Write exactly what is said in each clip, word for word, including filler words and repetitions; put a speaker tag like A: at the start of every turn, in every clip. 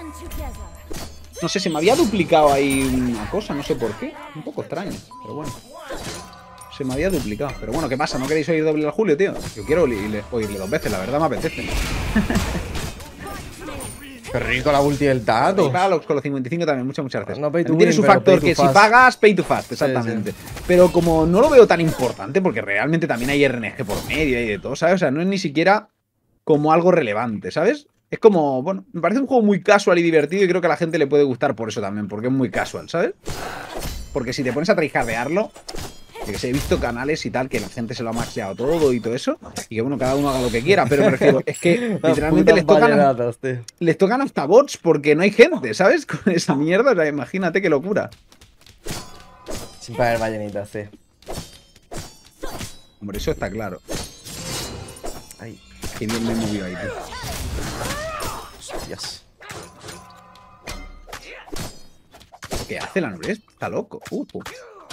A: No sé, se me había duplicado ahí una cosa, no sé por qué. Un poco extraño, pero bueno. Se me había duplicado. Pero bueno, ¿qué pasa? ¿No queréis oír doble al Julio, tío? Yo quiero oírle, oírle dos veces, la verdad me apetece.
B: Qué rico la ulti del Tato.
A: Para los, con los cincuenta y cinco también, muchas, muchas gracias.
B: No pay to
A: tiene
B: win,
A: su
B: pero
A: factor
B: pay to
A: que
B: fast.
A: si pagas, pay to fast, exactamente.
B: Sí, sí.
A: Pero como no lo veo tan importante, porque realmente también hay R N G por medio y de todo, ¿sabes? O sea, no es ni siquiera como algo relevante, ¿sabes? Es como, bueno, me parece un juego muy casual y divertido y creo que a la gente le puede gustar por eso también, porque es muy casual, ¿sabes? Porque si te pones a tryhardearlo, que sé, he visto canales y tal que la gente se lo ha maxeado todo y todo eso, y que bueno, cada uno haga lo que quiera, pero me refiero, es que literalmente les tocan,
B: vallenatas,
A: les tocan hasta bots porque no hay gente, ¿sabes? Con esa mierda, o sea, imagínate qué locura.
B: Sin pagar ballenitas, tío.
A: Hombre, eso está claro.
B: Ay,
A: Qué bien me he movido ahí, tío.
B: Dios.
A: ¿Qué hace la Nures? Está loco. Uh, uh.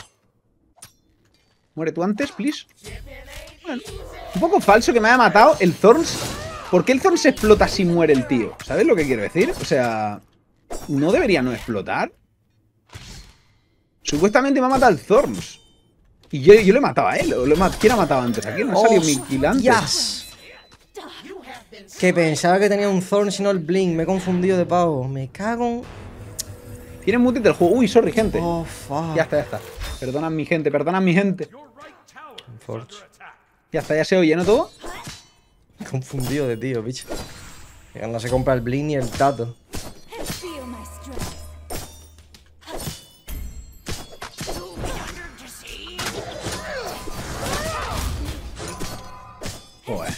A: Muere tú antes, please. Bueno, un poco falso que me haya matado el Thorns. ¿Por qué el Thorns explota si muere el tío? ¿Sabes lo que quiero decir? O sea, ¿no debería no explotar? Supuestamente me ha matado el Thorns. Y yo, yo lo he matado a él. ¿O lo he mat ¿Quién ha matado antes? ¿A quién no ha salido mi kill antes?
B: Yes. Que pensaba que tenía un Thorn sino el Blink. Me he confundido de pavo. Me cago en...
A: Tiene mutis del juego. Uy, sorry, gente.
B: Oh, fuck.
A: Ya está, ya está. Perdonad mi gente, perdonad mi gente.
B: Forge.
A: Ya está, ya se oye, ¿no todo?
B: Me he confundido de tío, bicho. Que no se compra el Blink ni el Tato.
A: Joder.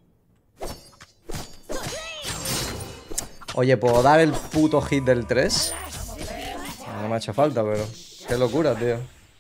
B: Oye, ¿puedo dar el puto hit del tres? No me ha hecho falta, pero... Qué locura, tío.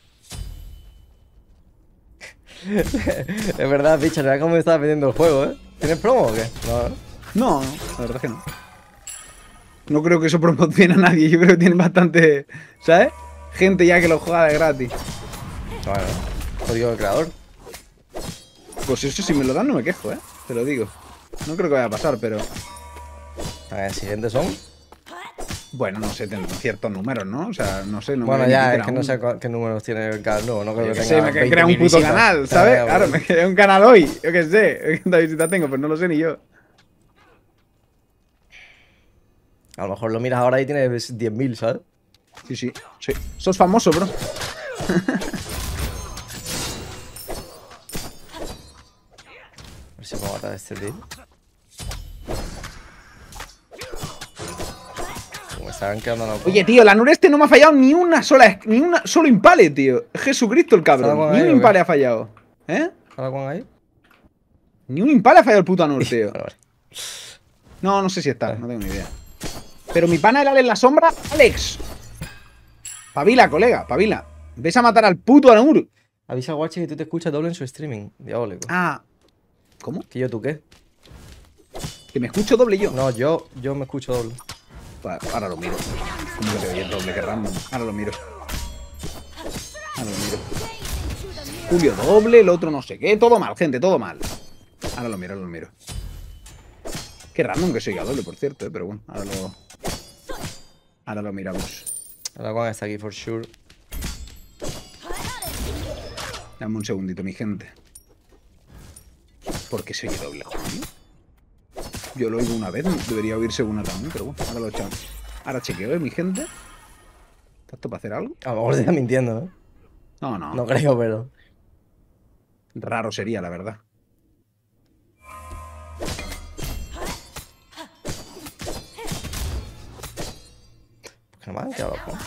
B: Es verdad, bicho, era como me estaba pidiendo el juego, ¿eh? ¿Tienes promo o qué? No, ¿no?
A: No, no, la verdad es que no. No creo que eso promocione a nadie. Yo creo que tiene bastante, ¿sabes? Gente ya que lo juega de gratis.
B: Bueno, jodido el creador.
A: Pues eso, si me lo dan, no me quejo, ¿eh? Te lo digo. No creo que vaya a pasar, pero...
B: A ver, siguientes son.
A: Bueno, no sé, tendrán ciertos números, ¿no? O sea, no sé. No
B: Bueno,
A: me
B: ya,
A: ni
B: es que no sé cu- qué números tiene el canal nuevo. No creo
A: Yo
B: que
A: qué
B: tenga.
A: sé, me he
B: veinte
A: creado un
B: mil
A: puto
B: visitas.
A: canal, ¿sabes?
B: Ah,
A: Claro,
B: bueno.
A: me creé un canal hoy. Yo qué sé. ¿Cuántas visitas tengo? Pues no lo sé ni yo.
B: A lo mejor lo miras ahora y tienes diez mil, ¿sabes?
A: Sí, sí, sí. Sos famoso, bro.
B: A ver si puedo matar a este tío. Como me estaban quedando loco.
A: Oye, tío, la Nureste no me ha fallado ni una sola... Ni una solo impale, tío. Es Jesucristo el cabrón.
B: ¿Estaba con
A: Ni
B: ahí
A: un
B: o qué?
A: impale ha fallado. ¿Eh?
B: ¿Ahora con ahí?
A: Ni un impale ha fallado el puto Anur, tío.
B: Vale, vale.
A: No, no sé si está. No tengo ni idea. Pero mi pana era en la sombra, Alex. Pavila, colega, pavila. Ves a matar al puto Anur.
B: Avisa a Watch que tú te escuchas doble en su streaming. Diabólico.
A: Ah. ¿Cómo?
B: ¿Que yo tú qué?
A: Que me escucho doble yo.
B: No, yo, yo me escucho doble.
A: Pa- Ahora lo miro. ¿Cómo que te oyes doble? Qué random. Ahora lo miro. Ahora lo miro. Julio doble, el otro no sé qué. Todo mal, gente, todo mal. Ahora lo miro, ahora lo miro. Qué random que se oiga doble, por cierto, ¿eh? Pero bueno, ahora lo... Ahora lo miramos.
B: Ahora con está aquí, for sure.
A: Dame un segundito, mi gente. ¿Por qué se oye doble, Julio? Yo lo oigo una vez, debería oírse una también, pero bueno, ahora lo echamos. Ahora chequeo, ¿eh, mi gente? ¿Está esto para hacer algo?
B: A lo mejor te está mintiendo, ¿no?
A: No, no.
B: No creo, pero.
A: Raro sería, la verdad.
B: ¿Por qué no me han quedado loco?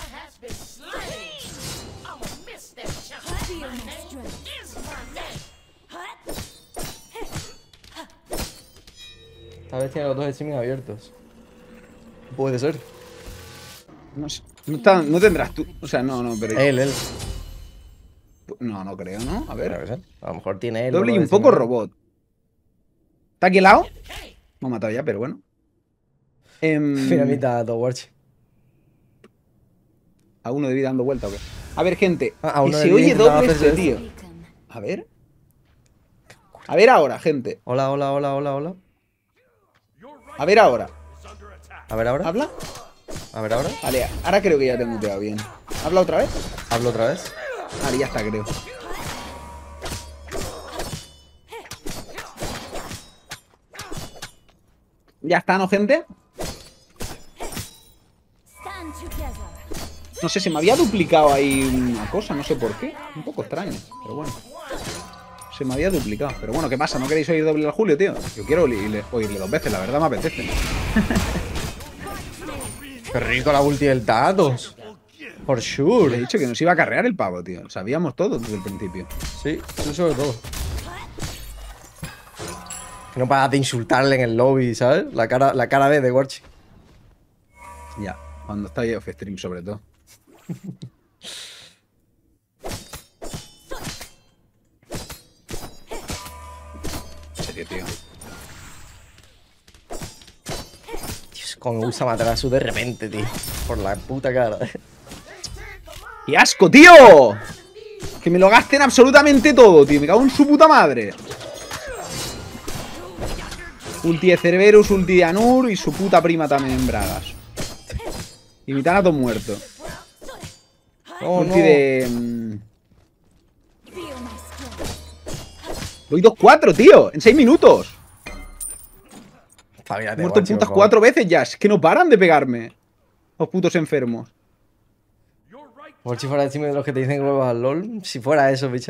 B: Tal vez tiene los dos streaming abiertos. Puede ser.
A: No sé. No, está- no tendrás tú. O sea, no, no, pero.
B: Él, él.
A: No, no creo, ¿no? A ver.
B: Creo que sí. A lo mejor tiene él.
A: Doble y
B: los
A: un
B: dos
A: poco
B: streaming
A: robot. ¿Está aquí al lado? Me ha matado ya, pero bueno. Em,
B: Finalmente a Watch.
A: ¿A uno de vida dando vuelta o qué? A ver, gente.
B: Ah, a
A: que
B: uno
A: se
B: de
A: oye
B: vida intentaba
A: doble
B: hacerse
A: este
B: esto.
A: tío. A ver. A ver ahora, gente.
B: Hola, hola, hola, hola, hola.
A: A ver ahora.
B: A A ver ahora.
A: ¿Habla?
B: A ver ahora.
A: Vale, ahora creo que ya te he muteado bien. ¿Habla otra vez?
B: Hablo otra vez.
A: Vale, ya está, creo. Ya está, ¿no, gente? No sé, se me había duplicado ahí una cosa, no sé por qué. Un poco extraño, pero bueno. Se me había duplicado. Pero bueno, ¿qué pasa? ¿No queréis oír doble al Julio, tío? Yo quiero oírle, oírle dos veces, la verdad me apetece.
B: Qué rico la ulti del Thanatos. Por
A: Le he
B: sure.
A: dicho que nos iba a carrear el pavo, tío. Sabíamos todo desde el principio.
B: Sí, eso sobre todo. Que no paras de insultarle en el lobby, ¿sabes? La cara, la cara B de Warchi.
A: Ya, cuando está ahí off stream sobre todo. En serio, tío.
B: Dios, cómo me gusta matar a su de repente, tío. Por la puta cara.
A: ¡Qué asco, tío! Que me lo gasten absolutamente todo, tío. Me cago en su puta madre. Ulti de Cerberus, ulti de Anur y su puta prima también en bragas. Y mi Thanatos muerto.
B: Oh,
A: ulti
B: no.
A: de... mm, Voy dos cuatro, tío. En seis minutos.
B: Espabilate,
A: He muerto
B: Warchi,
A: putas
B: por favor.
A: cuatro veces ya. Es que no paran de pegarme. Los putos enfermos.
B: Warchi fuera encima de los que te dicen que vuelvas al LOL. Si fuera eso, bicha.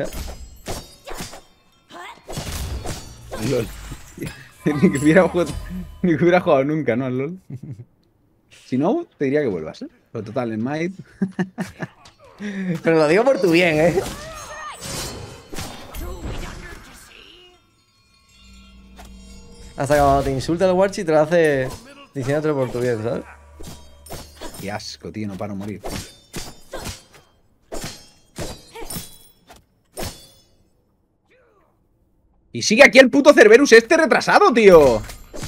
A: LOL. Ni que hubiera jugado, ni que hubiera jugado nunca, ¿no? Al LOL. Si no, te diría que vuelvas, ¿eh? Pero total, en Might.
B: Pero lo digo por tu bien, ¿eh? Hasta que cuando te insulta el Warchi te lo hace diciéndote por tu bien, ¿sabes?
A: Qué asco, tío. No paro de morir. Y sigue aquí el puto Cerberus este retrasado, tío.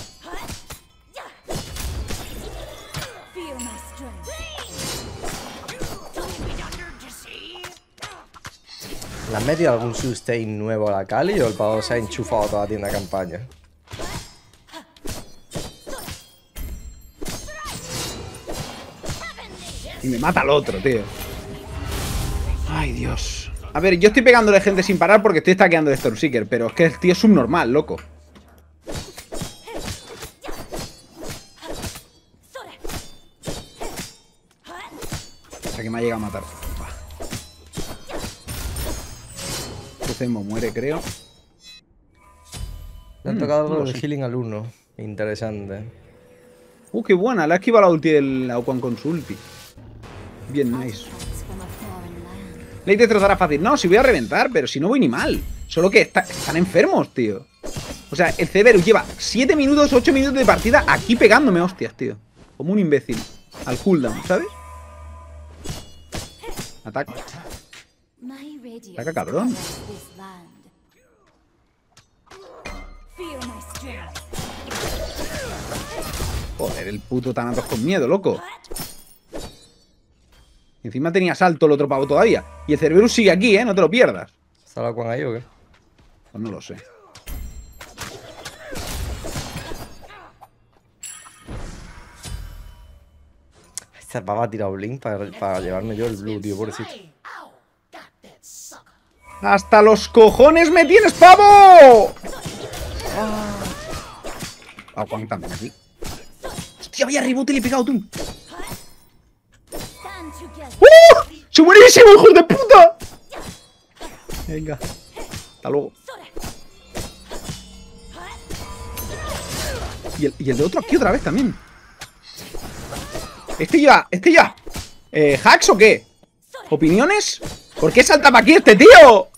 B: ¿Le has metido algún sustain nuevo a la Kali o el pavo se ha enchufado toda la tienda de campaña?
A: Y me mata al otro, tío. Ay, Dios. A ver, yo estoy pegándole gente sin parar porque estoy stackeando de Stormseeker, pero es que el tío es subnormal, loco. O sea que me ha llegado a matar. Cemo muere, creo.
B: Le han
A: Mm,
B: tocado
A: no
B: algo
A: lo
B: de
A: sé.
B: healing al uno. Interesante.
A: Uh, qué buena. Le ha esquivado la ulti del Auquan con su ulti. Bien, nice. Ley te trozará fácil. No, si voy a reventar, pero si no voy ni mal. Solo que está- están enfermos, tío. O sea, el Cerberus lleva siete minutos, ocho minutos de partida aquí pegándome hostias, tío. Como un imbécil. Al cooldown, ¿sabes? Ataca. Ataca, cabrón. Joder, el puto Thanatos con miedo, loco. Encima tenía salto el otro pavo todavía. Y el Cerberus sigue aquí, ¿eh? No te lo pierdas.
B: ¿Está la Quan ahí o qué?
A: Pues no lo sé.
B: Esta pava ha tirado Blink para, para llevarme yo el blue, tío, pobrecito.
A: ¡Hasta los cojones me tienes, pavo! Ah, Juan también aquí. ¡Hostia, había rebote y le he pegado tú! ¡Uh! ¡Soy buenísimo, hijos de puta! Venga. Hasta luego. Y el, y el de otro aquí otra vez también. Este ya, este ya. Eh, ¿hacks o qué? ¿Opiniones? ¿Por qué salta para aquí este tío?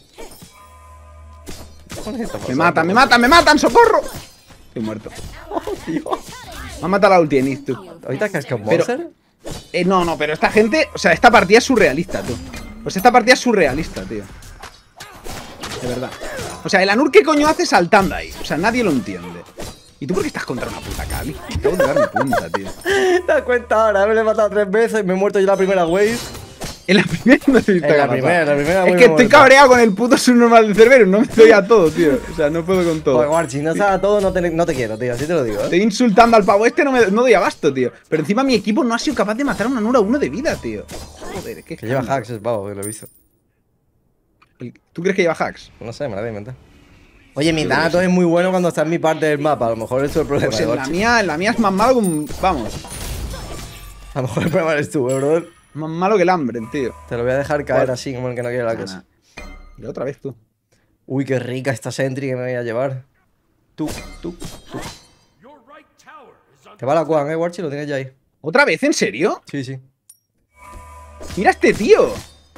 A: Me matan, me matan, me matan, socorro. Estoy muerto. Me ha matado la ulti en Iz, tú.
B: ¿Ahorita casca un
A: Pero-
B: monster?
A: Eh, no, no, pero esta gente, o sea, esta partida es surrealista, tú. Pues esta partida es surrealista, tío. De verdad. O sea, el Anur, ¿qué coño hace saltando ahí? O sea, nadie lo entiende. ¿Y tú por qué estás contra una puta Kali? Acabo de darme cuenta, tío.
B: Te das cuenta ahora, me lo he matado tres veces, me he muerto yo la primera wave.
A: En la primera no te he visto
B: En la
A: capaz.
B: primera, en la primera
A: Es
B: muy
A: que estoy
B: momento.
A: cabreado con el puto subnormal de Cerberus. No me doy a todo, tío. O sea, no puedo con
B: Joder,
A: todo.
B: Warchi, no sabes a todo, no te, no te quiero, tío. Así te lo digo, ¿eh?
A: Estoy insultando al pavo este, no, me, no doy abasto, tío. Pero encima mi equipo no ha sido capaz de matar a una Nura uno de vida, tío. Joder, qué
B: Que lleva
A: escándalo.
B: hacks, es pavo, que lo he visto.
A: ¿Tú crees que lleva hacks?
B: No sé, me la he inventado. Oye, mi Thanatos es muy bueno cuando está en mi parte del mapa. A lo mejor eso es el problema.
A: Pues
B: de
A: en la
B: Warchi.
A: mía, en la mía es más malo que un... Vamos.
B: A lo mejor el problema eres tú, eh, brother.
A: Más malo que el hambre, tío.
B: Te lo voy a dejar caer
A: ¿Cuál?
B: así, como el que no quiere la
A: Nah,
B: cosa.
A: nah. Y otra vez tú.
B: Uy, qué rica esta sentry que me voy a llevar. Tú, tú, tú. Te va la Quan, eh, Warchi, lo tienes ya ahí.
A: ¿Otra vez? ¿En serio?
B: Sí, sí.
A: Mira este tío.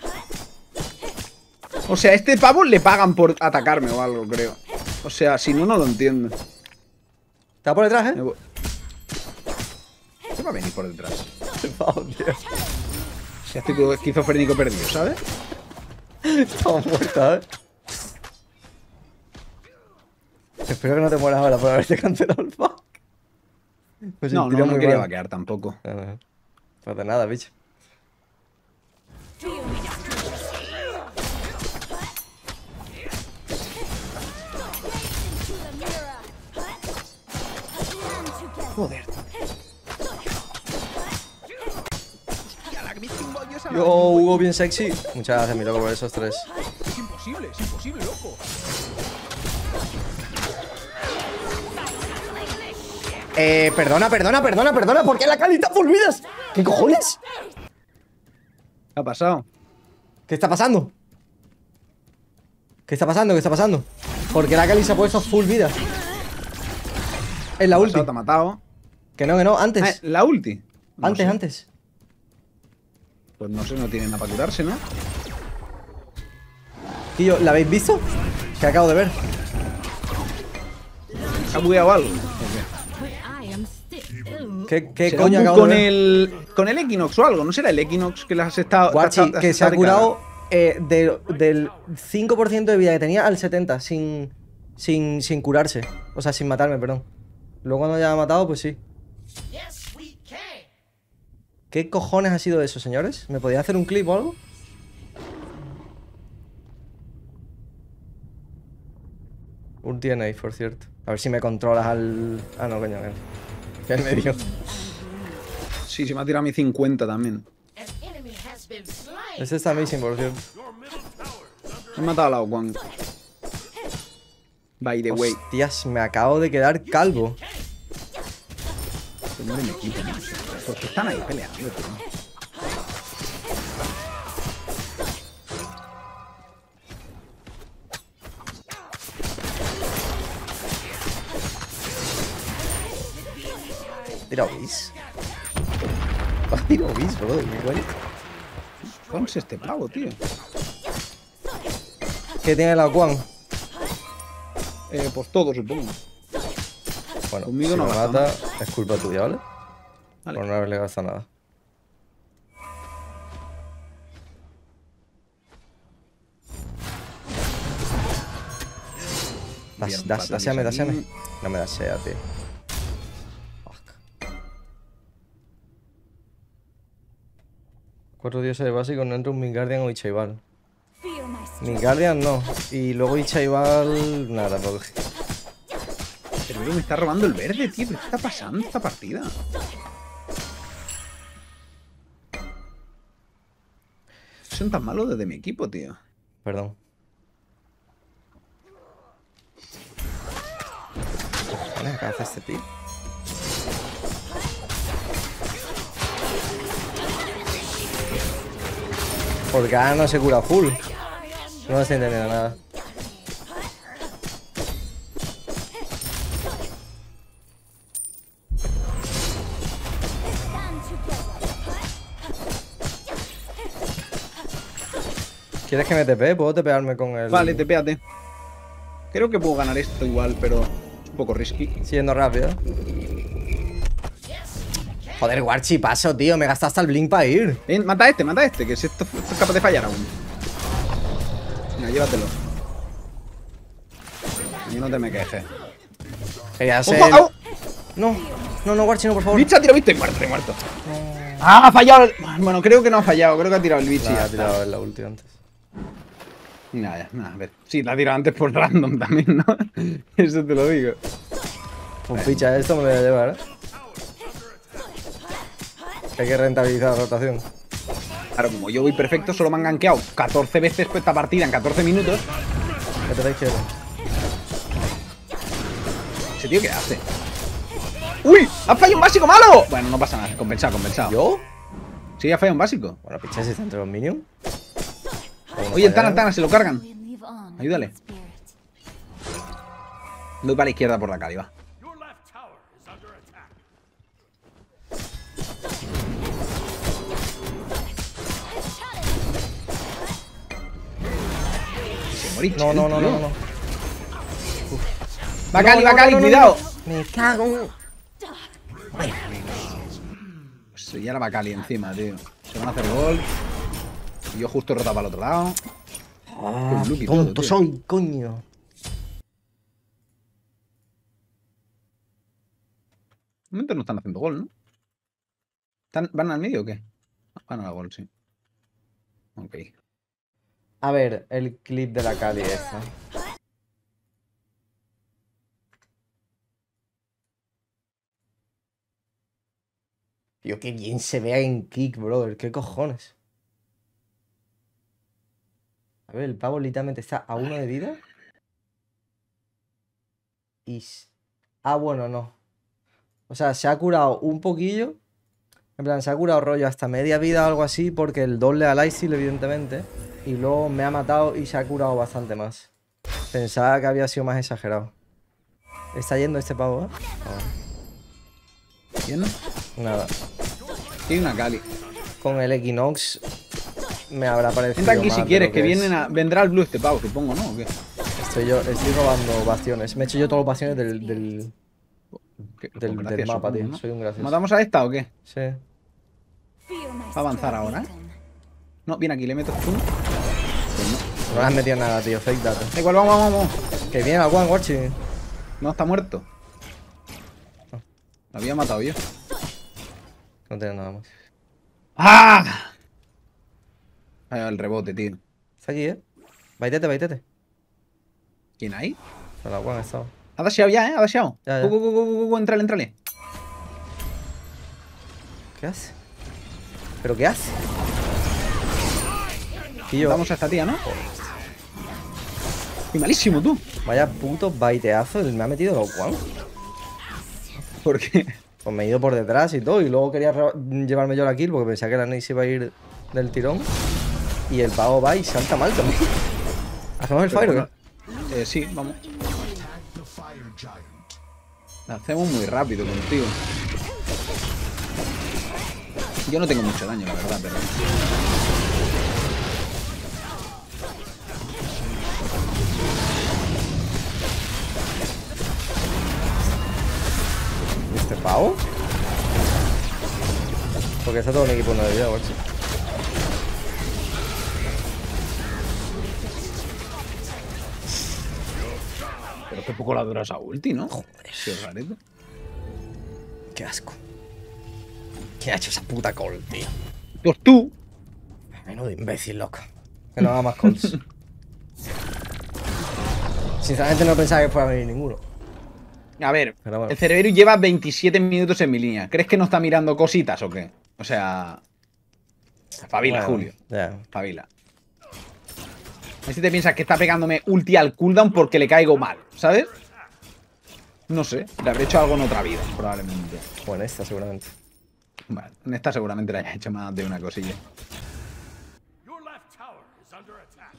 A: O sea, a este pavo le pagan por atacarme o algo, creo. O sea, si no, no lo entiendo.
B: ¿Está por detrás,
A: Me
B: eh?
A: voy- ¿Qué va a venir por detrás?
B: Pavo, tío.
A: Ya estoy como esquizofrénico perdido, ¿sabes?
B: Estamos muertos, eh. Espero que no te mueras ahora por haberte cancelado el fuck. Me
A: No,
B: sentiría
A: no, no
B: muy
A: quería
B: mal.
A: vaquear tampoco.
B: No, no. Pues de nada, bicho.
A: Joder.
B: Yo, Hugo, bien sexy. Muchas gracias, mi loco, por esos tres.
A: Es imposible, es imposible, loco.
B: Eh, perdona, perdona, perdona, perdona. ¿Por qué la Cali está full vidas? ¿Qué cojones?
A: ¿Qué ha pasado?
B: ¿Qué está pasando? ¿Qué está pasando? ¿Qué está pasando? ¿Por qué la Cali se ha puesto full vidas? Es la
A: ¿Qué ha
B: ulti.
A: pasado? ¿Te ha matado?
B: Que no, que no, antes.
A: Ah, la ulti. No
B: antes,
A: sé.
B: antes.
A: Pues no sé, no tiene nada para curarse, ¿no?
B: Tío, ¿la habéis visto? Que acabo de ver.
A: ¿Se ha bugueado algo?
B: ¿Qué, qué
A: ¿Será
B: coño
A: un bug
B: acabo
A: con
B: de ver?
A: el con el Equinox o algo? ¿No será el Equinox que las has estado...
B: Guachi,
A: te has-
B: que
A: has
B: se ha
A: estado de
B: curado eh, de- del cinco por ciento de vida que tenía al setenta sin, sin, sin curarse. O sea, sin matarme, perdón. Luego cuando ya ha matado, pues sí. ¿Qué cojones ha sido eso, señores? ¿Me podía hacer un clip o algo? Ulti en A, por cierto. A ver si me controlas al... Ah, no, coño, que al medio.
A: Sí, se me ha tirado a mi cincuenta también.
B: Este está amazing, por cierto.
A: He matado a la Oguang. By the way.
B: Hostias, me acabo de quedar calvo.
A: Se muere mi equipo, ¿no? ¿Por qué están ahí peleando, tío?
B: Tira bis. Tira bis, bro. ¿Qué coño?
A: ¿Cuál es este pavo, tío?
B: ¿Qué tiene la Quan?
A: Eh, pues todo, supongo.
B: Bueno,
A: Conmigo
B: si
A: no
B: me
A: gasta
B: mata, es culpa tuya, ¿vale?
A: Vale.
B: Por no haberle gastado nada. Das,
A: Bien,
B: das,
A: patalis
B: daseame,
A: aquí.
B: daseame. No me dasea, tío. Fuck. Cuatro dioses de básico, no entra un Midgardian o Ichaival. Midgardian no. Y luego Ichaival, nada, tampoco.
A: Pero me está robando el verde, tío. ¿Pero qué está pasando esta partida? Son tan malos desde mi equipo, tío.
B: Perdón. ¿Qué hace este tío? Porque ahora no se cura full. No estoy entendiendo nada. ¿Quieres que me tepee? ¿Puedo tepearme con el...?
A: Vale, tepéate. Creo que puedo ganar esto igual, pero es un poco risky.
B: Siendo rápido. Joder, Warchi, paso, tío. Me gasta hasta el blink para ir.
A: Ven, mata a este, mata a este, que si esto, esto es capaz de fallar aún. Venga, llévatelo. Y no te me quejes.
B: Que ya sé.
A: ¡Ojo! ¡Au!
B: No, no, no, Warchi, no, por favor.
A: ¡Bicha, tiro, viste! Muerto, muerto.
B: No.
A: ¡Ah, ha fallado! el- Bueno, creo que no ha fallado. Creo que ha tirado el bicho. y
B: Nah,
A: ya
B: ha
A: está.
B: tirado en la ulti antes.
A: Nada, ya, nada, a ver. Sí, la ha tirado antes por random también, ¿no? Eso te lo digo.
B: Pues picha, esto me lo voy a llevar, ¿eh? Hay que rentabilizar la rotación.
A: Claro, como yo voy perfecto, solo me han gankeado catorce veces por esta partida en catorce minutos.
B: Vete a la izquierda.
A: ¿Ese tío qué hace? ¡Uy! ¡Ha fallado un básico malo! Bueno, no pasa nada. Compensado, compensado.
B: ¿Yo?
A: Sí, ha fallado un básico.
B: Bueno, picha, si está entre los minions.
A: Oye, el Tana, Tana, se lo cargan. Ayúdale. Voy para la izquierda por la calle, va. Se morí,
B: No, no, no,
A: tío.
B: no, no.
A: Va Cali,
B: No,
A: va
B: no,
A: Cali,
B: no, no,
A: cuidado.
B: no. Me cago en...
A: Pues ya la va Cali encima, tío. Se van a hacer gol. Y yo justo he rotado para el otro lado.
B: Ah,
A: Qué lucky todo,
B: tonto
A: tío.
B: soy, coño.
A: De momento no están haciendo gol, ¿no? ¿Están- ¿Van al medio o qué? Van al gol, sí. Ok.
B: A ver, el clip de la Cali esta. Tío, qué bien se vea en kick, brother. ¿Qué cojones? A ver, el pavo literalmente está a uno de vida. Y... s- Ah, bueno, no. O sea, se ha curado un poquillo. En plan, se ha curado rollo hasta media vida o algo así, porque el doble al Isil, evidentemente. Y luego me ha matado y se ha curado bastante más. Pensaba que había sido más exagerado. Está yendo este pavo, ¿eh?
A: ¿Quién?
B: Ah, nada.
A: Tiene una Cali.
B: Con el Equinox me habrá parecido.
A: Entra aquí
B: más
A: si
B: de
A: quieres,
B: lo
A: que
B: es.
A: vienen a... vendrá el blue este pavo, supongo, ¿no? ¿O qué?
B: Estoy yo, estoy robando bastiones. Me he hecho yo todos los bastiones del, del,
A: ¿Qué? Pues
B: del, del
A: gracias,
B: mapa,
A: supongo,
B: tío.
A: ¿no?
B: Soy un gracioso.
A: ¿Matamos a esta o qué?
B: Sí.
A: Va a avanzar ahora, ¿eh? No, viene aquí, le meto stun. Pues no.
B: No le has metido nada, tío. Fake data.
A: Da igual, vamos, vamos, vamos.
B: Que viene al One Watch.
A: No, está muerto. Lo había matado yo.
B: No tiene nada más.
A: ¡Ah! Ahí va el rebote, tío.
B: Está aquí, ¿eh? Baitete, baitete.
A: ¿Quién hay?
B: A la One ha estado.
A: Ha dasheado ya, ¿eh? Ha dasheado.
B: Ya, ya.
A: Go, go, go, go, go, go, entrale, entrale.
B: ¿Qué hace? ¿Pero qué hace? Y yo.
A: Vamos a esta tía, ¿no? Y malísimo, tú.
B: Vaya puto baiteazo. Me ha metido los One.
A: ¿Por qué?
B: Pues me he ido por detrás y todo. Y luego quería ro- llevarme yo la kill porque pensaba que la Nate se iba a ir del tirón. Y el pavo va y salta mal también. ¿Hacemos el fire o qué?
A: Eh, sí, vamos. Lo hacemos muy rápido contigo. Yo no tengo mucho daño, la verdad, pero...
B: ¿Y este pavo? Porque está todo un equipo nueve de vida, guacho.
A: Pero qué poco la dura esa ulti, ¿no? Qué rarito.
B: Qué asco. ¿Quién ha hecho esa puta call, tío?
A: Pues tú.
B: Menudo imbécil, loco. Que no haga más calls. Sinceramente no pensaba que fuera a venir ninguno.
A: A ver,
B: Pero bueno.
A: el Cerebero lleva veintisiete minutos en mi línea. ¿Crees que no está mirando cositas o qué? O sea... Espabila,
B: Bueno,
A: Julio.
B: Ya.
A: Espabila. A ver si te piensas que está pegándome ulti al cooldown porque le caigo mal, ¿sabes? No sé, le habré hecho algo en otra vida, probablemente.
B: O en esta, seguramente.
A: Vale, en esta seguramente le haya hecho más de una cosilla.
C: Your left tower is under attack.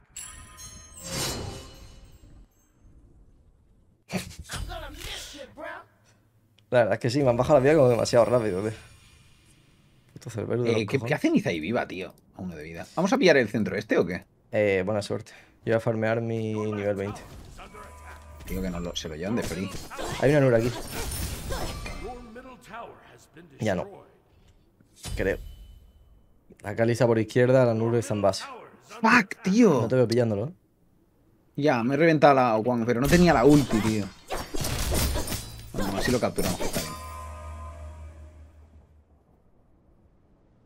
B: La verdad es que sí, me han bajado la vida como demasiado rápido, tío. Puto Cerberus de
A: Eh,
B: los
A: ¿qué, ¿Qué
B: cojones.
A: hace Niza ahí viva, tío? A uno de vida. ¿Vamos a pillar el centro este o qué?
B: Eh, buena suerte. Yo voy a farmear mi nivel veinte.
A: Digo que no lo, se lo llevan de free.
B: Hay una Nura aquí,
C: Your middle tower has been
B: Ya no.
C: destroyed.
B: creo. La Cali está por izquierda, la Nura está en base.
A: ¡Fuck, tío!
B: No te veo pillándolo, ¿eh?
A: Ya, me he reventado la Juan, pero no tenía la ulti, tío. Bueno, así lo capturamos, que está bien.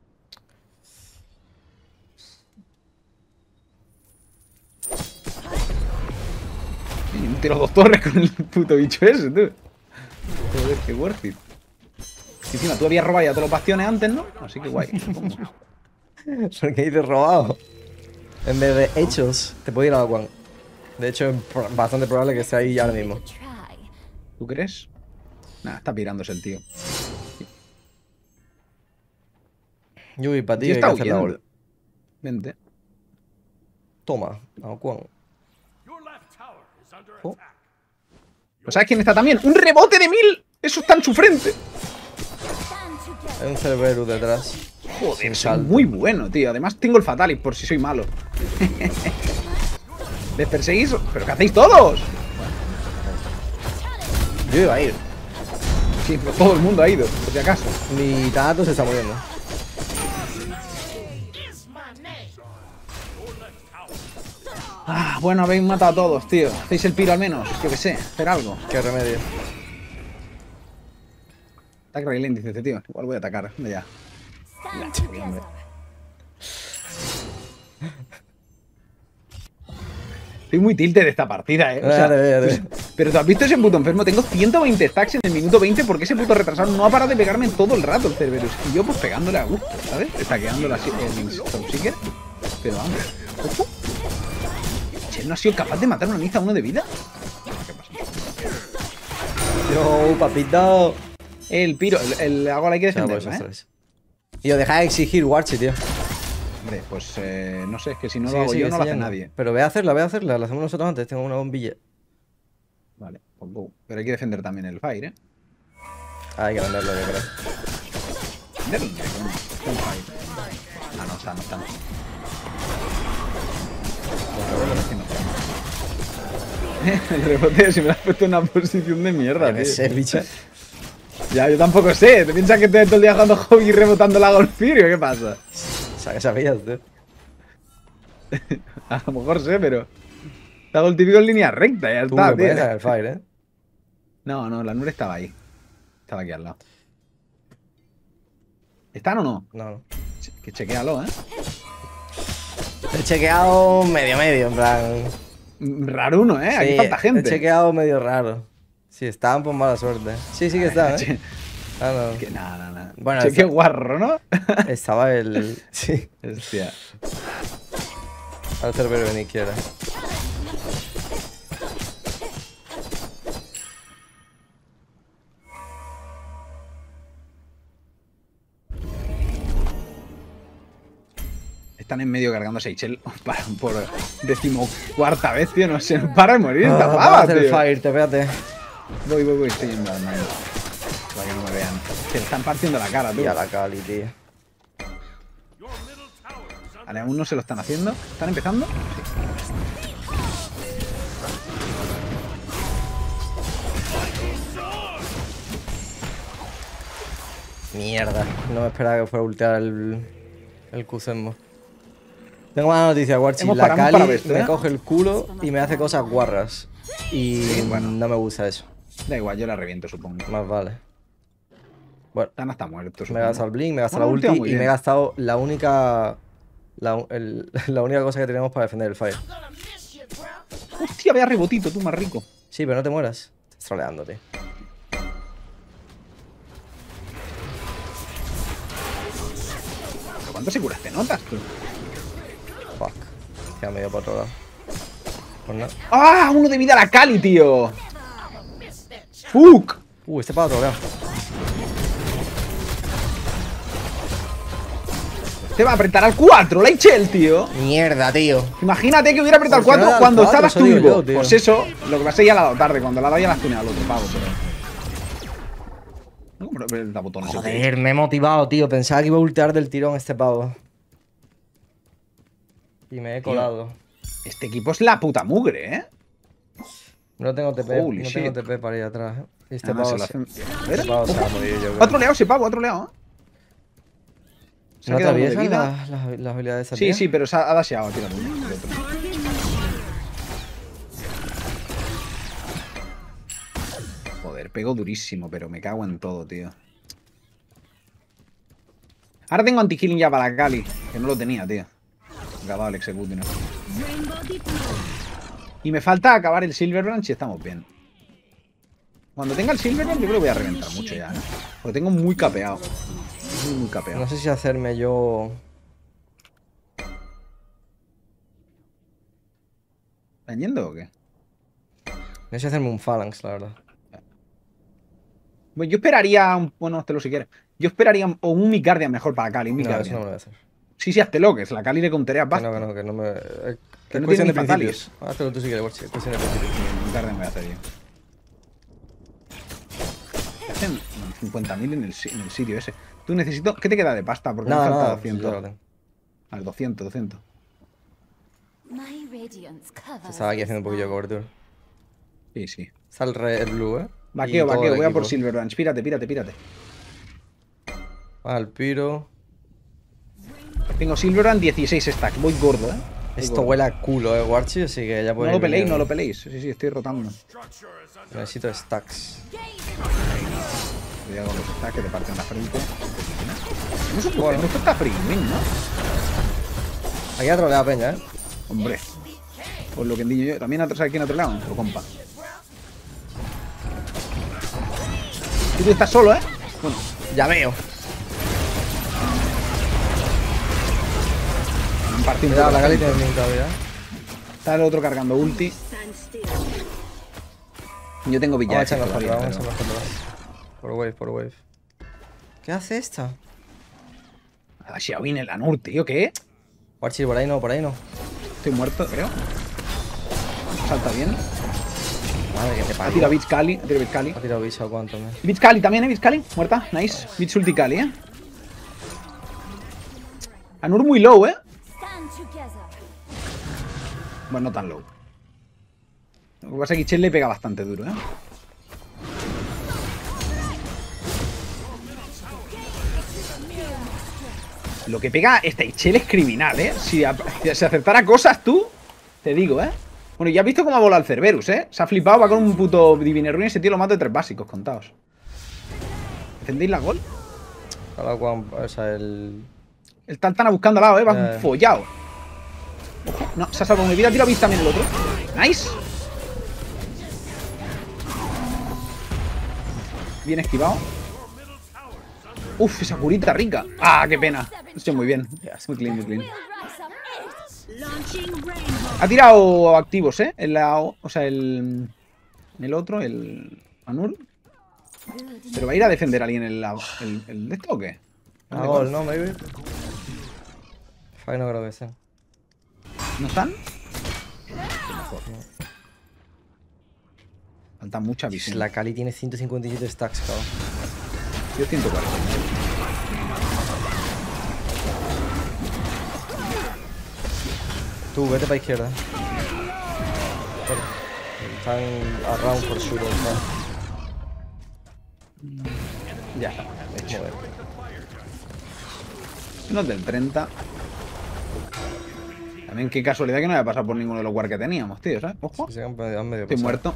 A: Hostia, los dos torres con el puto bicho ese, tú. Joder, qué worth it. Y encima tú habías robado ya todos los bastiones antes, ¿no? Así que guay, supongo.
B: Porque dices robado. En vez de hechos, te puede ir a la One. De hecho, es pro- bastante probable que esté ahí ahora mismo.
A: ¿Tú crees? Nah, está pirándose el tío.
B: Yui, para ti
A: Sí
B: hay que
A: está
B: hacer la
A: huyendo.
B: ult.
A: Vente.
B: Toma, a la One.
C: Your left tower is under
B: Oh.
C: attack.
A: ¿Pues sabes quién está también? ¡Un rebote de mil! ¡Eso está en su frente!
B: Hay un Cerberus detrás.
A: Joder,
B: Sin
A: soy
B: salto.
A: muy bueno, tío. Además tengo el Fatalis por si soy malo. ¿Les perseguís? ¿Pero qué hacéis todos?
B: Yo iba a ir.
A: Sí, pues todo el mundo ha ido, por si acaso.
B: Mi Thanatos se está muriendo.
A: Ah, bueno, habéis matado a todos, tío. Hacéis el piro al menos, yo que sé, hacer algo.
B: Qué remedio.
A: Ataque Raylen, dice este tío. Igual voy a atacar, anda ya. Hombre. Estoy muy tilte de esta partida, eh. O sea,
B: Ya te veo, ya te veo.
A: pero tú has visto ese puto enfermo. Tengo ciento veinte stacks en el minuto veinte porque ese puto retrasado no ha parado de pegarme todo el rato el Cerberus. Y yo pues pegándole a gusto, ¿sabes? Stackeando la- el Stormseeker. Pero vamos. Ojo. Che, ¿no ha sido capaz de matar una miza a uno de vida? ¿Qué pasa?
B: Yo, papito.
A: El piro, el, el agua hay que
B: O sea,
A: defenderla,
B: pues,
A: ¿eh?
B: ostras. Y os dejáis de exigir Warchi, tío.
A: Hombre, pues eh, no sé, es que si no
B: Sigue,
A: lo hago
B: sigue,
A: yo no lo hace
B: siguiendo.
A: nadie.
B: Pero ve a hacerla, ve a hacerla. La hacemos nosotros antes. Tengo una bombilla.
A: Vale, pues go. Pero hay que defender también el Fire, ¿eh?
B: Ah, hay que venderlo, yo creo.
A: Venderlo, no, está el Fire. Ah, no está, no está. No. El rebote, si me lo has puesto en una posición de mierda,
B: Yo qué
A: tío.
B: sé, bicha.
A: Ya, yo tampoco sé. ¿Te piensas que estoy todo el día jugando hobby y rebotando la Golfirio? ¿Qué pasa?
B: O sea, que sabías, tío.
A: A lo mejor sé, pero... Te hago el típico en línea recta, ya
B: Tú
A: está,
B: me puedes
A: tío.
B: en el fire, ¿eh?
A: No, no, la nube estaba ahí. Estaba aquí al lado. ¿Están o no?
B: No, no.
A: Che- Que chequéalo, ¿eh?
B: He chequeado medio medio, en plan.
A: Mm, Raro uno, ¿eh? Aquí
B: Sí,
A: falta gente.
B: He chequeado medio raro. Sí, estaban por mala suerte. Sí, sí que estaban,
A: Che-
B: ¿eh? Ah, no.
A: Que nada, nada, nada.
B: Bueno,
A: Cheque
B: está-
A: guarro, ¿no?
B: Estaba el. Sí,
A: Hostia.
B: al Cerberus en izquierda.
A: Están en medio cargando a Seychelles para- por decimocuarta vez, tío. No se para de morir esta
B: Ah,
A: pava,
B: va a hacer el
A: tío.
B: fire, te espérate.
A: Voy, voy, voy. Estoy yendo al mando. Para que no me vean. Se le están partiendo la cara, tú.
B: Y a la Cali, tío.
C: Your middle tower is under
A: Vale, aún no se lo están haciendo. ¿Están empezando?
B: Mierda, no me esperaba que fuera a ultear el, el Kuzenmo. Tengo mala noticia, Warchi.
A: Hemos
B: La
A: parado, hemos
B: Cali
A: parado esto,
B: me
A: ¿eh?
B: coge el culo y me hace cosas guarras. Y
A: Sí, bueno.
B: no me gusta eso.
A: Da igual, yo la reviento, supongo.
B: Más vale. Bueno,
A: Están hasta muertos.
B: me he gastado el blink, me he gastado
A: Bueno,
B: la ulti
A: ulti va muy
B: y me he
A: bien.
B: gastado la única. La, el- la única cosa que tenemos para defender el fire.
A: Hostia, vaya rebotito, tú más rico.
B: Sí, pero no te mueras. Estás troleando, tío.
A: ¿Pero cuánto seguras te notas, tú?
B: Fuck. Queda medio para otro lado. Pues nada.
A: ¡Ah! Uno de vida a la Cali, tío. ¡Fuck!
B: Uh, este para otro lado.
A: Te va a apretar al cuatro, la Eichel, tío.
B: Mierda, tío.
A: Imagínate que hubiera apretado al
B: ¿Por qué no
A: cuatro
B: da al
A: cuando
B: cuatro?
A: estabas
B: Eso
A: tú
B: digo
A: vivo.
B: yo, tío.
A: Pues eso, lo que pasa es que ya la ha dado tarde. Cuando la ha dado ya la has tuneado al otro pavo, pero... No, pero el botón ese,
B: Joder, me he motivado, tío. Pensaba que iba a ultear del tirón este pavo. Y me he colado.
A: Este equipo es la puta mugre, ¿eh?
B: No tengo T P,
A: Holy
B: no
A: shit.
B: tengo T P para ir atrás, ¿eh? Y este
A: Además,
B: pavo
A: se
B: se,
A: lo hacen... A
B: este
A: ver,
B: pavo se va a
A: ojo.
B: morir, yo creo.
A: Ha troleado ese pavo, ha troleado, ¿eh? Se ha
B: ¿No te
A: quedado uno de
B: aviesan
A: vida.
B: las las- las habilidades de esa
A: Sí,
B: tía?
A: sí, pero se ha, ha dasheado, tío. el otro. Joder, pego durísimo, pero me cago en todo, tío. Ahora tengo anti-healing ya para la Cali, que no lo tenía, tío. Me ha dado el execute, ¿no? Y me falta acabar el Silver Branch y estamos bien. Cuando tenga el Silver Branch yo creo que voy a reventar mucho ya, ¿eh? Porque tengo muy capeado. Muy, muy capeado.
B: No sé si hacerme yo...
A: ¿Están yendo o qué?
B: No sé si hacerme un Phalanx, la verdad.
A: Bueno, yo esperaría... Un... Bueno, hazlo si quieres. Yo esperaría un, o un Micardian mejor para Kali. Un
B: No, eso
A: Micardian.
B: no me lo voy a hacer.
A: Sí, sí, hazlo, que es la Kali le conterea
B: Que
A: basta.
B: no, que no, que no me... eh,
A: Que
B: es
A: no
B: cuestión
A: tiene
B: de
A: ni
B: principios. Hazlo tú si quieres, Warchi. Es cuestión de principios.
A: Micardian voy a hacer yo. Hacen cincuenta mil en el, si- en el sitio ese. Tú necesito... ¿Qué te queda de pasta? Porque me
B: No,
A: falta
B: no, pues
A: doscientos.
B: yo lo tengo.
A: Al doscientos, doscientos.
B: Estaba aquí haciendo un poquillo de cobertura.
A: Sí, sí.
B: Está el red, el blue, ¿eh?
A: Vaqueo,
B: Y todo
A: vaqueo.
B: el
A: Voy a por
B: equipo.
A: Silver Branch. Pírate, pírate, pírate.
B: Al piro.
A: Tengo Silver Branch dieciséis stacks. Voy gordo, ¿eh? Voy
B: Esto
A: gordo.
B: huele a culo, eh, Warchi, así que ya
A: No
B: puede
A: lo peleéis, no lo peleéis. Sí, sí, estoy rotando.
C: Structure is under
B: Necesito stacks.
A: Cuidado con los stacks que te parten la frente. No sé por qué, esto está freezing, ¿no?
B: Aquí ha troleado peña, eh.
A: Hombre. Por lo que digo yo. ¿También atrás aquí en otro lado? Otro compa. Y tú estás solo, ¿eh? Bueno,
B: Ya veo.
A: me han partido un
B: Cuidado,
A: poco
B: la
A: la
B: Kali
A: frente.
B: tiene ping todavía.
A: Está el otro cargando ulti. Yo tengo
B: Vamos a
A: villajes
B: echarnos para
A: todavía,
B: atrás, vamos a
A: pero...
B: echarnos para atrás. Por wave, por wave. ¿Qué hace esta?
A: Ah, Xiaoyin el Anur, tío, ¿qué?
B: Warchi, por ahí no, por ahí no.
A: Estoy muerto, creo. Salta bien.
B: Madre que te
A: Ha
B: parió.
A: tirado Beach Kali. Ha tirado Beach Kali.
B: Ha tirado bicho a cuánto, me.
A: Beach Kali también, ¿eh? Beach Kali. Muerta. Nice. Beach ulti Kali, ¿eh? Anur muy low, ¿eh? Bueno, no tan low. Lo que pasa es que Chell le pega bastante duro, ¿eh? Lo que pega este Chell es criminal, ¿eh? Si, a- si se acertara cosas tú, te digo, ¿eh? Bueno, ya has visto cómo ha volado el Cerberus, ¿eh? Se ha flipado, va con un puto Divine Ruin y ese tío lo mata de tres básicos, contados. ¿Entendéis la gol?
B: Ahora, cuan- o sea, el.
A: El Tantana buscando al lado, ¿eh? Va
B: Ya, ya.
A: follado. Ojo, no, se ha salvado mi vida. Tira Beast también el otro. Nice. Bien esquivado. Uf, esa curita rica. Ah, qué pena. Estoy muy bien. Muy clean, muy clean. Ha tirado activos, ¿eh? El, la- o sea, el... El otro, el... Anur. ¿Pero va a ir a defender a alguien el, el, el de esto o qué?
B: A gol, ¿no, maybe? Fuck, no creo que sea.
A: ¿No están? Falta mucha visión.
B: La Kali tiene ciento cincuenta y siete stacks, cabrón.
A: Yo ciento cuarenta.
B: Tú, vete para izquierda. Están around for sure, ¿sabes?
A: Ya está. Hecho.
B: Joder.
A: Unos del treinta. También qué casualidad que no haya pasado por ninguno de los war que teníamos, tío, ¿sabes? Ojo.
B: Se han medio, han medio
A: Estoy
B: pasado.
A: muerto.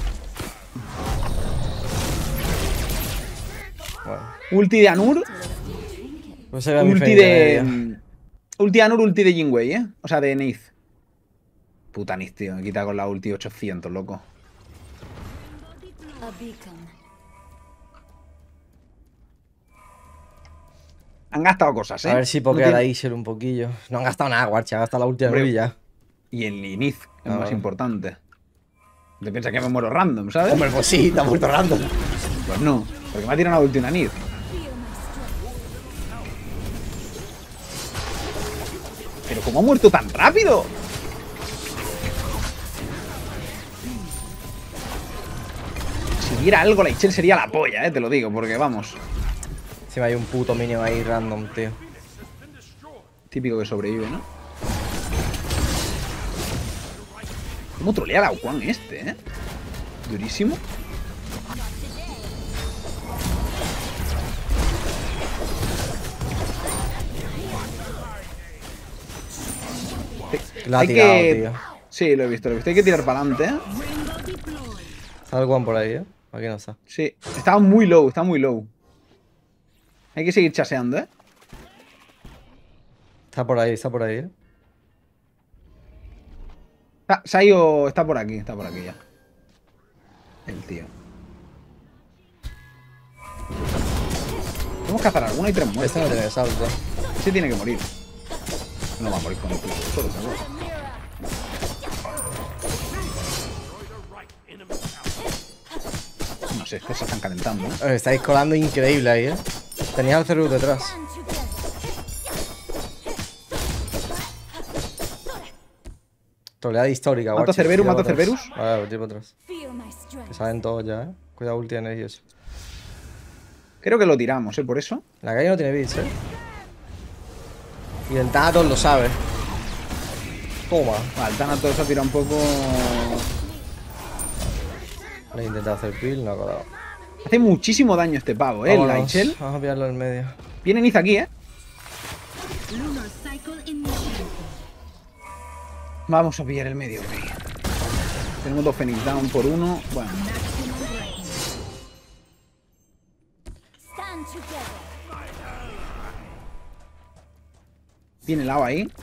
B: Bueno.
A: Ulti de Anur.
B: Pues se ve mi
A: Ulti
B: Fenix de
A: de...
B: media.
A: Ulti de Anur, ulti de Jinwei, ¿eh? O sea, de Neith. Puta Neith, tío. Me quita con la ulti ochocientos, loco. Han gastado cosas, ¿eh?
B: A ver si
A: No
B: pokea
A: tiene-
B: la Isel un poquillo. No han gastado nada, Warchi. Ha gastado la última
A: Hombre.
B: y ya.
A: Y el Neith, que es
B: Ah,
A: más
B: vale.
A: importante. Te piensas que me muero random, ¿sabes?
B: Hombre, pues sí, está muerto random.
A: Pues no, porque me ha tirado una ulti una Nid. Pero ¿cómo ha muerto tan rápido? Si hubiera algo, la Ichel sería la polla, eh, te lo digo, porque vamos.
B: Encima hay un puto minion ahí random, tío.
A: Típico que sobrevive, ¿no? ¿Cómo trolea la Quan este, eh? Durísimo.
B: La ha
A: Hay
B: tirado,
A: que-
B: tío.
A: Sí, lo he visto, lo he visto. Hay que tirar para adelante, ¿eh?
B: Está el one por ahí, ¿eh? Aquí no está.
A: Sí, estaba muy low, está muy low. Hay que seguir chaseando, ¿eh?
B: Está por ahí, está por ahí, ¿eh?
A: Ah, se ha ido. Está por aquí, está por aquí ya. El tío. Tenemos que cazar alguna y tres muertes.
B: Este no tiene salto.
A: Ese tiene que morir. No va a morir con el pulso solo, seguro. No sé, es que se están calentando, ¿eh?
B: Os estáis colando increíble ahí, ¿eh? Tenías al Cerberus detrás. Troleada histórica,
A: Mato a
B: guachi.
A: Cerberus,
B: Tira
A: mato a
B: para atrás.
A: Cerberus.
B: Vale, pues tira para atrás.
D: Feel my
B: Que
D: strength.
B: salen todos ya, ¿eh? Cuidado, ulti y eso.
A: Creo que lo tiramos, ¿eh? Por eso.
B: La calle no tiene bits, ¿eh? Y el Thanatos lo sabe. Toma.
A: Vale, el Thanatos se ha tirado un poco.
B: Le he intentado hacer peel, no ha colado.
A: Hace muchísimo daño este pavo, ¿eh? El
B: Vámonos.
A: Laichel.
B: Vamos a pillarlo en medio.
A: Viene Niz aquí, ¿eh?
D: Lunar cycle initiated.
A: Vamos a pillar el medio, ok. Tenemos dos Phoenix down por uno. Bueno,
D: Maximum brightness. Stand together.
A: viene el agua ahí.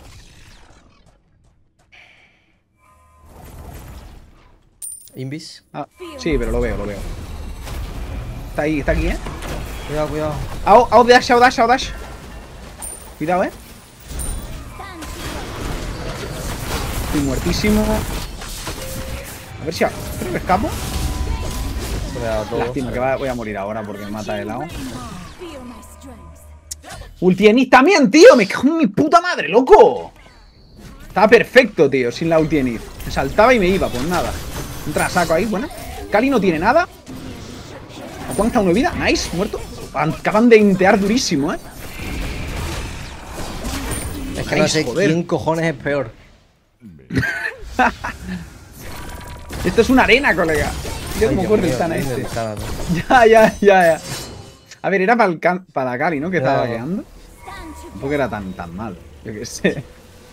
B: Invis.
A: Ah, sí, pero lo veo, lo veo. Está ahí, está aquí, ¿eh?
B: Cuidado, cuidado.
A: Ao, ao dash, ao dash, ao dash. Cuidado, ¿eh?
D: Stand together.
A: Estoy muertísimo. A ver si... a- creo que escapo.
B: Se me ha dado todo.
A: Lástima que va- voy a morir ahora porque me mata el agua.
D: Feel my strength.
A: Ulti de Niz también, tío. Me cago en mi puta madre, loco. Estaba perfecto, tío, sin la ulti de Niz. Me saltaba y me iba, pues nada. Un trasaco ahí, bueno. Kali no tiene nada. ¿Cuánta uno de vida? Nice, muerto. Acaban de intear durísimo, ¿eh?
B: Es que no
A: Nice,
B: sé
A: joder.
B: quién cojones es peor.
A: Esto es una arena, colega. Mira
B: Ay,
A: cómo
B: Dios
A: corre el
B: mío,
A: Tana
B: el
A: este.
B: Thanatos.
A: Ya, ya, ya, ya. A ver, era para, el can- para Kali, ¿no? Que estaba
B: Claro.
A: vaqueando.
D: Stand
A: Tampoco
D: together.
A: era tan, tan mal. Yo qué sé.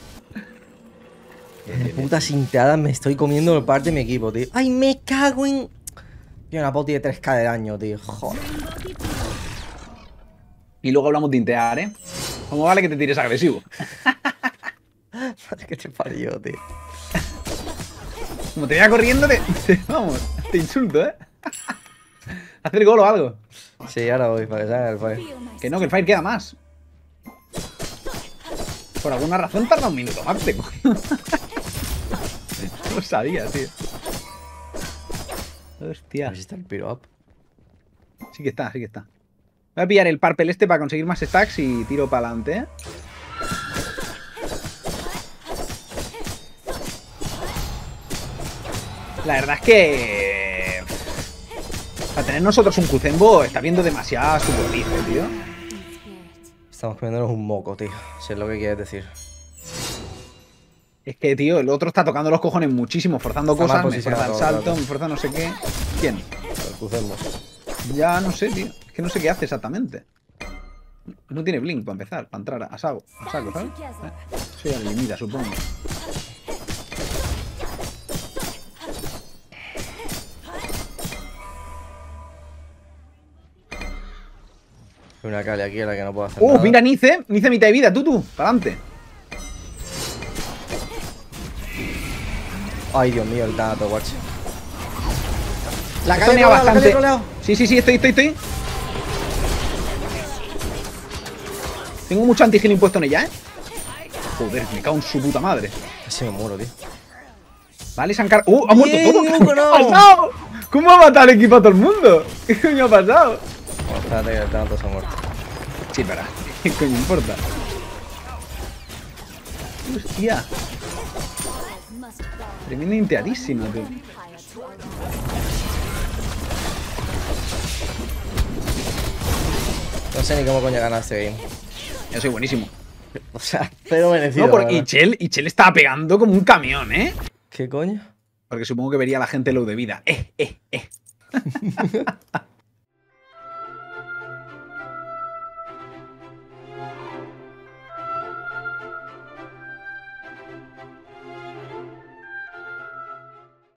B: Qué puta sinteada me estoy comiendo por parte de mi equipo, tío. ¡Ay, me cago en! Tío, una poti de tres K de daño, tío. Joder.
A: Y luego hablamos de intear, ¿eh? ¿Cómo vale que te tires agresivo?
B: Madre que te parió, tío.
A: Como te vaya corriendo, te, te- vamos, te insulto, ¿eh? Hacer gol o algo.
B: Sí, ahora voy para que salga el fire.
D: Feel my
A: Que no, que el fight queda más. Por alguna razón tarda un minuto más, te coño. No lo sabía, tío.
B: A
A: Hostia.
B: ver si está el piro up.
A: Sí que está, sí que está. Voy a pillar el Purple este para conseguir más stacks y tiro para adelante, ¿eh? La verdad es que... Para tener nosotros un Kuzenbo está viendo demasiada superficie, tío.
B: Estamos comiéndonos un moco, tío. Si es lo que quieres decir.
A: Es que, tío, el otro está tocando los cojones muchísimo, forzando
B: Está mal
A: cosas, me fuerza el
B: posicionado todo el
A: salto,
B: rato.
A: me fuerza no sé qué. ¿Quién?
B: El crucemos.
A: Ya no sé, tío. Es que no sé qué hace exactamente. No tiene blink para empezar, para entrar a saco, a saco, ¿sabes? Eh, Eso ya le limita, supongo.
B: Hay una Kali aquí a la que no puedo hacer
A: ¡Uh!
B: nada.
A: Mira Nice, Nice mitad de vida, tú, tú, para adelante.
B: Ay, Dios mío, el Thanatos, guacho.
A: La
B: Kali
A: Kali
B: troleado, la Kali
A: bastante.
B: troleado.
A: Sí, sí, sí, estoy, estoy, estoy. Tengo mucho anti-heal impuesto en ella, ¿eh? Joder, me cago en su puta madre.
B: Casi me muero, tío.
A: Vale, se han car- ¡Uh! ¡Ha muerto
B: Bien,
A: todo!
B: Hugo,
A: ¿Qué
B: no.
A: ha pasado? ¿Cómo ha matado el equipo a todo el mundo? ¿Qué coño ha pasado?
B: Bueno, espérate que el Thanatos se ha muerto.
A: Sí, espera. ¿Qué coño importa? Hostia.
D: must bow.
A: Tremendo inteadísimo, tío.
D: Empire to our
B: No sé ni cómo coño ganar este game.
A: Yo soy buenísimo.
B: O sea, pero merecido.
A: No, porque
B: la verdad.
A: Ichel, Ichel estaba pegando como un camión, ¿eh?
B: ¿Qué coño?
A: Porque supongo que vería a la gente low de vida. Eh, eh, eh.